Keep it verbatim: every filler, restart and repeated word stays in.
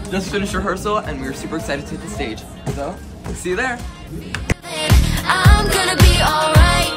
just finished rehearsal and we were super excited to hit the stage. So, see you there. I'm gonna be alright.